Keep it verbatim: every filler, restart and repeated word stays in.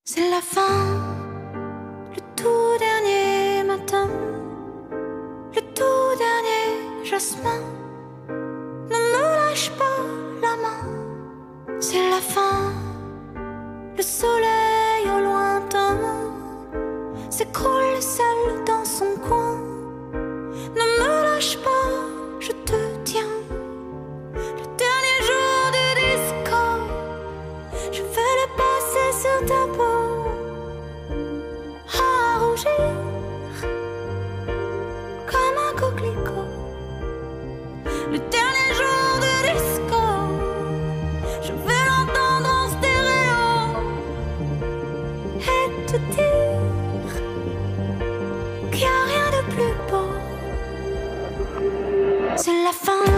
C'est la fin, le tout dernier matin, le tout dernier jasmin. Ne me lâche pas la main. C'est la fin, le soleil au lointain s'écroule seul dans son coin. Ne me lâche pas, je te tiens. Le dernier jour du disco, je vais le passer sur ta peau à rougir comme un coquelicot. Le dernier jour du disco, je vais l'entendre en stéréo et te dire qu'il n'y a rien de plus beau. C'est la fin.